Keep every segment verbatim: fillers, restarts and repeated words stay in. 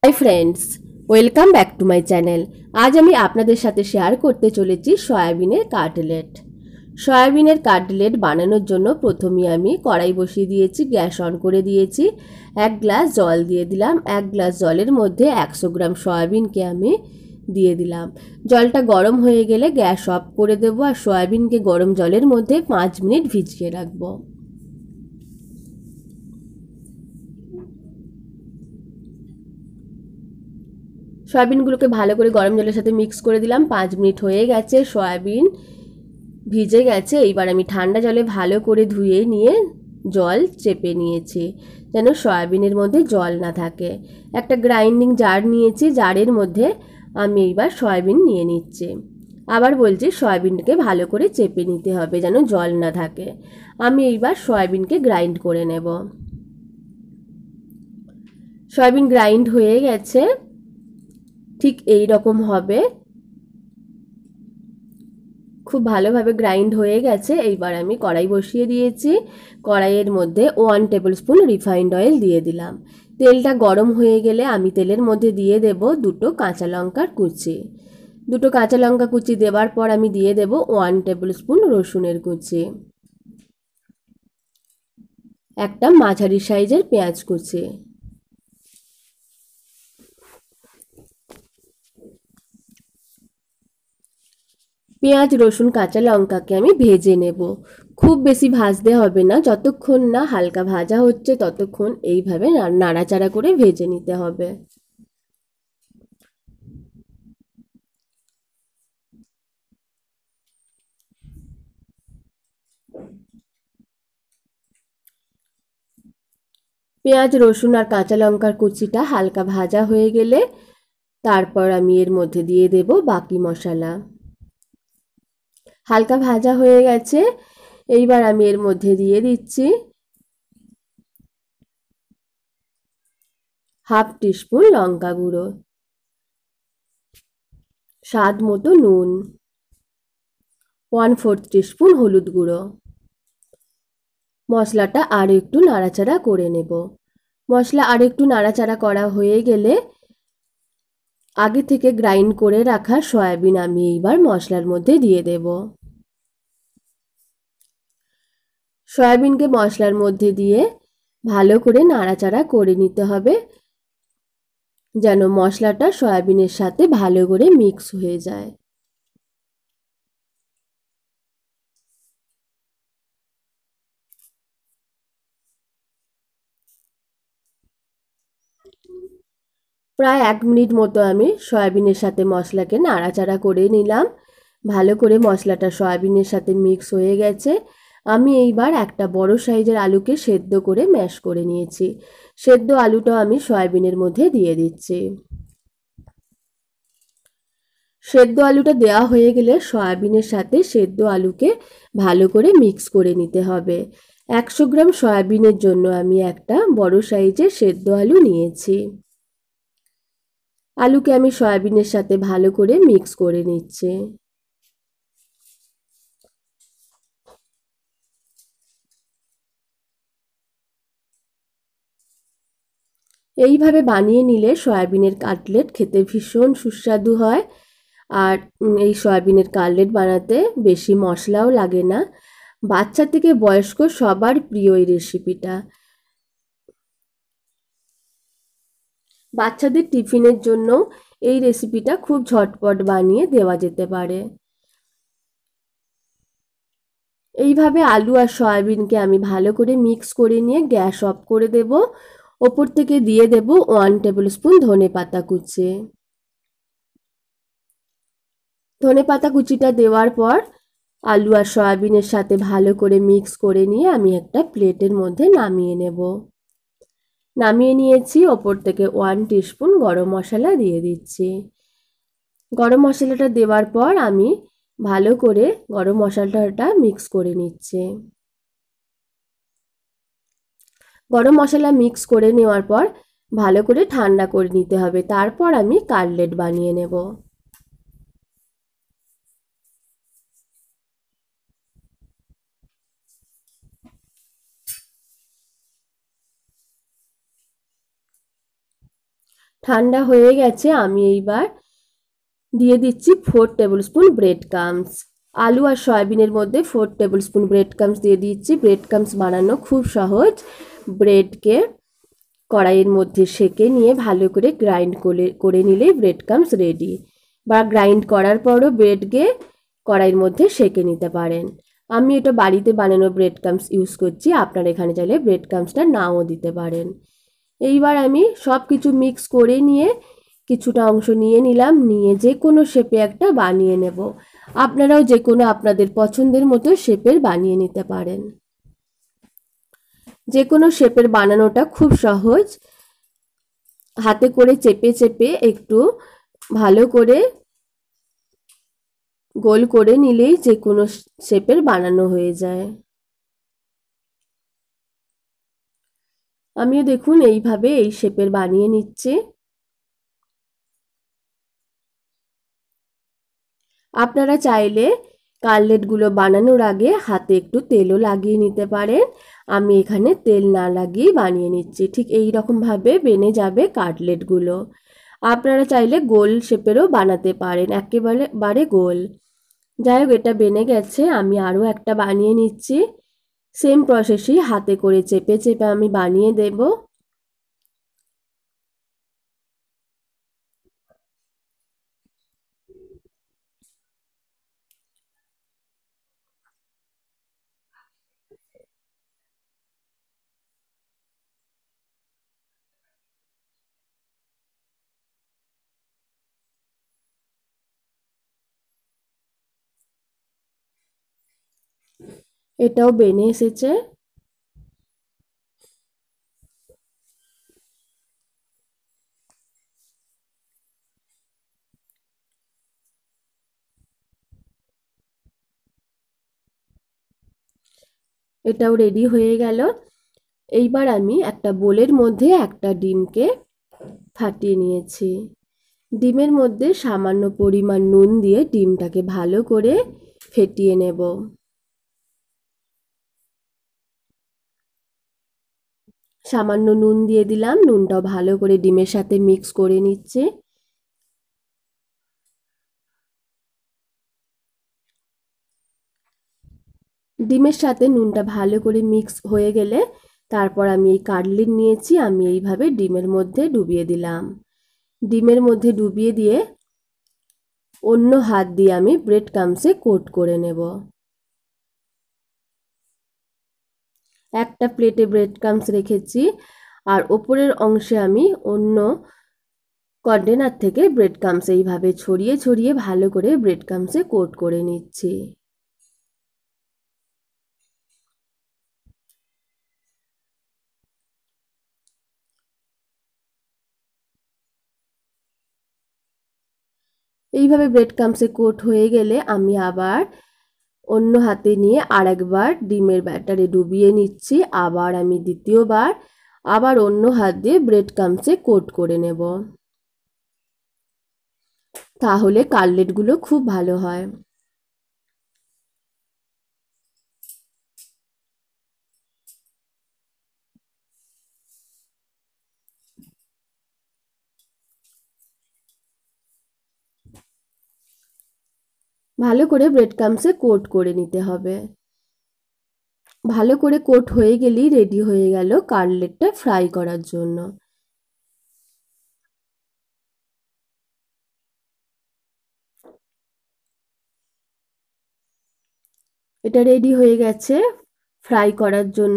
Hi friends, welcome back to my channel. आज আমি আপনাদের সাথে শেয়ার করতে চলেছি সয়াবিনের কাটলেট। সয়াবিনের কাটলেট বানানোর জন্য প্রথমে আমি কড়াই বসিয়ে দিয়েছি, গ্যাস অন করে দিয়েছি। এক গ্লাস জল দিয়ে দিলাম। এক গ্লাস জলের মধ্যে একশো গ্রাম সয়াবিনকে আমি দিয়ে দিলাম। জলটা গরম হয়ে গেলে গ্যাস অফ করে দেব আর সয়াবিনকে গরম জলের মধ্যে পাঁচ মিনিট ভিজিয়ে রাখবো। সয়াবিনগুলোকে ভালো করে গরম জলের সাথে মিক্স করে দিলাম। পাঁচ মিনিট হয়ে গেছে, সয়াবিন ভিজে গেছে। এইবার আমি ঠান্ডা জলে ভালো করে ধুয়ে নিয়ে জল চেপে নিয়েছি, যেন সয়াবিনের মধ্যে জল না থাকে। একটা গ্রাইন্ডিং জার নিয়েছি, জারের মধ্যে আমি এইবার সয়াবিন নিয়ে নিচ্ছি। আবার বলছি, সয়াবিনকে ভালো করে চেপে নিতে হবে যেন জল না থাকে। আমি এইবার সয়াবিনকে গ্রাইন্ড করে নেব। সয়াবিন গ্রাইন্ড হয়ে গেছে, ঠিক এই রকম হবে। খুব ভালোভাবে গ্রাইন্ড হয়ে গেছে। এইবার আমি কড়াই বসিয়ে দিয়েছি। কড়াইয়ের মধ্যে one tablespoon refined oil দিয়ে দিলাম। তেলটা গরম হয়ে গেলে আমি তেলের মধ্যে দিয়ে দেব দুটো কাঁচা লঙ্কার কুচি। দুটো কাঁচা লঙ্কা কুচি দেওয়ার পর আমি দিয়ে দেব ওয়ান টেবিল স্পুন রসুনের কুচি, একটা মাঝারি সাইজের পেঁয়াজ কুচি। পেঁয়াজ, রসুন, কাঁচা লঙ্কাকে আমি ভেজে নেব। খুব বেশি ভাজতে হবে না, যতক্ষণ না হালকা ভাজা হচ্ছে ততক্ষণ এইভাবে নাড়াচাড়া করে ভেজে নিতে হবে। পেঁয়াজ, রসুন আর কাঁচা লঙ্কার কুচিটা হালকা ভাজা হয়ে গেলে তারপর আমি এর মধ্যে দিয়ে দেব বাকি মশলা। হালকা ভাজা হয়ে গেছে, এইবার আমি এর মধ্যে দিয়ে দিচ্ছি হাফ টিস্পুন লঙ্কা গুঁড়ো, স্বাদ মতো নুন, ওয়ান ফোর্থ টিস্পুন হলুদ গুঁড়ো। মশলাটা আর একটু নাড়াচাড়া করে নেব। মশলা আর একটু নাড়াচাড়া করা হয়ে গেলে আগে থেকে গ্রাইন্ড করে রাখা সয়াবিন আমি এইবার মশলার মধ্যে দিয়ে দেব। সয়াবিনকে মশলার মধ্যে দিয়ে ভালো করে নাড়াচাড়া করে নিতে হবে, যেন মশলাটা সয়াবিনের সাথে ভালো করে মিক্স হয়ে যায়। প্রায় এক মিনিট মতো আমি সয়াবিনের সাথে মশলাকে নাড়াচাড়া করে নিলাম। ভালো করে মশলাটা সয়াবিনের সাথে মিক্স হয়ে গেছে। আমি এইবার একটা বড় সাইজের আলুকে সেদ্ধ করে ম্যাশ করে নিয়েছি। সেদ্ধ আলুটাও আমি সয়াবিনের মধ্যে দিয়ে দিচ্ছি। সেদ্ধ আলুটা দেওয়া হয়ে গেলে সয়াবিনের সাথে সেদ্ধ আলুকে ভালো করে মিক্স করে নিতে হবে। একশো গ্রাম সয়াবিনের জন্য আমি একটা বড় সাইজের সেদ্ধ আলু নিয়েছি। আলুকে আমি সয়াবিনের সাথে ভালো করে মিক্স করে নিচ্ছি। এইভাবে বানিয়ে নিলে সয়াবিনের কাটলেট খেতে ভীষণ সুস্বাদু হয়। আর এই সয়াবিনের কাটলেট বানাতে বেশি মশলাও লাগে না। বাচ্চা থেকে বয়স্ক সবার প্রিয় এই রেসিপিটা। বাচ্চাদের টিফিনের জন্য এই রেসিপিটা খুব ঝটপট বানিয়ে দেওয়া যেতে পারে। এইভাবে আলু আর সয়াবিনকে আমি ভালো করে মিক্স করে নিয়ে গ্যাস অফ করে দেব। ওপর থেকে দিয়ে দেব ওয়ান টেবিল স্পুন ধনে পাতা কুচি। ধনে পাতা কুচিটা দেওয়ার পর আলু আর সয়াবিনের সাথে ভালো করে মিক্স করে নিয়ে আমি একটা প্লেটের মধ্যে নামিয়ে নেব। নামিয়ে নিয়েছি। ওপর থেকে ওয়ান টিস্পুন গরম মশলা দিয়ে দিচ্ছি। গরম মশলাটা দেওয়ার পর আমি ভালো করে গরম মশলাটা মিক্স করে নিচ্ছি। গরম মশলা মিক্স করে নেওয়ার পর ভালো করে ঠান্ডা করে নিতে হবে, তারপর আমি কাটলেট বানিয়ে নেব। ঠান্ডা হয়ে গেছে, আমি এইবার দিয়ে দিচ্ছি four tablespoon bread crumbs. আলু আর সয়াবিনের মধ্যে four tablespoon bread crumbs দিয়ে দিচ্ছি। ব্রেড ক্রাম্স বানানো খুব সহজ। ব্রেডকে কড়াইয়ের মধ্যে সেঁকে নিয়ে ভালো করে গ্রাইন্ড করে করে নিলেই ব্রেড ক্রাম্স রেডি। বা গ্রাইন্ড করার পরও ব্রেডকে কড়াইয়ের মধ্যে সেঁকে নিতে পারেন। আমি এটা বাড়িতে বানানো ব্রেড ক্রাম্স ইউজ করছি, আপনারা এখানে চাইলে ব্রেড ক্রাম্সটা নাও দিতে পারেন। এইবার আমি সব কিছু মিক্স করে নিয়ে কিছুটা অংশ নিয়ে নিলাম, নিয়ে যে কোনো শেপে একটা বানিয়ে নেব। আপনারাও যে কোনো আপনাদের পছন্দের মতো শেপের বানিয়ে নিতে পারেন। যে কোনো শেপের বানানোটা খুব সহজ। হাতে করে চেপে চেপে একটু ভালো করে গোল করে নিলেই যে কোনো শেপের বানানো হয়ে যায়। আমিও দেখুন এইভাবে এই শেপের বানিয়ে নিচ্ছি। আপনারা চাইলে কাটলেটগুলো বানানোর আগে হাতে একটু তেলও লাগিয়ে নিতে পারেন। আমি এখানে তেল না লাগিয়ে বানিয়ে নিচ্ছি। ঠিক এই রকমভাবে বেনে যাবে কাটলেটগুলো। আপনারা চাইলে গোল শেপেরও বানাতে পারেন, একেবারে বারে গোল। যাই হোক, এটা বেনে গেছে, আমি আরও একটা বানিয়ে নিচ্ছি। সেম প্রসেসই হাতে করে চেপে চেপে আমি বানিয়ে দেব। এটাও বেনে এসেছে। এটাও রেডি হয়ে গেল। এইবার আমি একটা বোলের মধ্যে একটা ডিমকে ফাটিয়ে নিয়েছি। ডিমের মধ্যে সামান্য পরিমাণ নুন দিয়ে ডিমটাকে ভালো করে ফেটিয়ে নেব। সামান্য নুন দিয়ে দিলাম, নুনটাও ভালো করে ডিমের সাথে মিক্স করে নিচ্ছে। ডিমের সাথে নুনটা ভালো করে মিক্স হয়ে গেলে তারপর আমি এই কাটলেট নিয়েছি, আমি এইভাবে ডিমের মধ্যে ডুবিয়ে দিলাম। ডিমের মধ্যে ডুবিয়ে দিয়ে অন্য হাত দিয়ে আমি ব্রেড ক্রাম্বসে কোট করে নেব। একটা প্লেটে ব্রেড ক্রাম্বস রেখেছি, আর ওপরের অংশে আমি অন্য কন্টেনার থেকে ব্রেড ক্রাম্বস এইভাবে ছড়িয়ে ছড়িয়ে ভালো করে ব্রেড ক্রাম্বসে কোট করে নিচ্ছি। এইভাবে ব্রেড ক্রাম্বসে কোট হয়ে গেলে আমি আবার অন্য হাতে নিয়ে আরেকবার ডিমের ব্যাটারে ডুবিয়ে নিচ্ছি। আবার আমি দ্বিতীয়বার আবার অন্য হাত দিয়ে ব্রেড ক্রাম্বসে কোট করে নেব, তাহলে কাটলেটগুলো খুব ভালো হয়। ভালো করে ব্রেড ক্রাম্বসে কোট করে নিতে হবে। ভালো করে কোট হয়ে গেলেই রেডি হয়ে গেল কাটলেটটা ফ্রাই করার জন্য। এটা রেডি হয়ে গেছে ফ্রাই করার জন্য।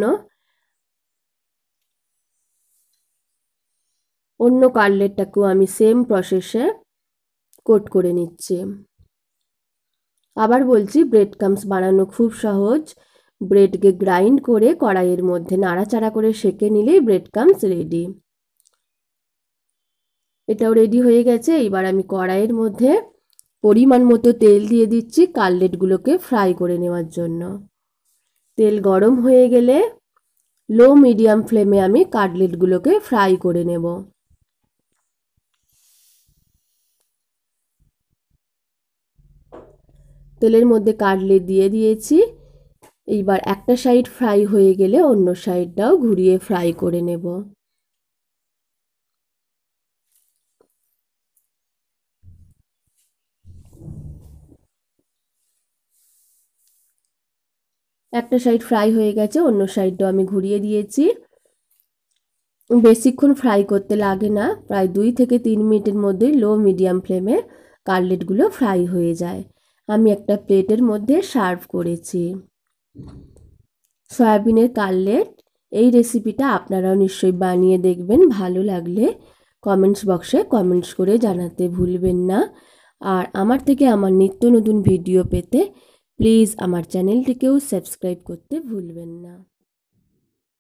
অন্য কাটলেটটাকেও আমি সেম প্রসেসে কোট করে নিচ্ছি। আবার বলছি, ব্রেড ক্রাম্বস বানানো খুব সহজ। ব্রেডকে গ্রাইন্ড করে কড়াইয়ের মধ্যে নাড়াচাড়া করে সেঁকে নিলেই ব্রেড ক্রাম্বস রেডি। এটাও রেডি হয়ে গেছে। এবার আমি কড়াইয়ের মধ্যে পরিমাণ মতো তেল দিয়ে দিচ্ছি কাটলেটগুলোকে ফ্রাই করে নেওয়ার জন্য। তেল গরম হয়ে গেলে লো মিডিয়াম ফ্লেমে আমি কাটলেটগুলোকে ফ্রাই করে নেব। তেলের মধ্যে কাটলেট দিয়ে দিয়েছি। এইবার একটা সাইড ফ্রাই হয়ে গেলে অন্য সাইডটাও ঘুরিয়ে ফ্রাই করে নেব। একটা সাইড ফ্রাই হয়ে গেছে, অন্য সাইডটাও আমি ঘুরিয়ে দিয়েছি। বেশিক্ষণ ফ্রাই করতে লাগে না, প্রায় দুই থেকে তিন মিনিটের মধ্যে লো মিডিয়াম ফ্লেমে কাটলেটগুলো ফ্রাই হয়ে যায়। আমি একটা প্লেটের মধ্যে সার্ভ করেছি সয়াবিনের কাটলেট। এই রেসিপিটা আপনারাও নিশ্চয়ই বানিয়ে দেখবেন, ভালো লাগলে কমেন্টস বক্সে কমেন্টস করে জানাতে ভুলবেন না। আর আমার থেকে আমার নিত্য নতুন ভিডিও পেতে প্লিজ আমার চ্যানেলটিকেও সাবস্ক্রাইব করতে ভুলবেন না।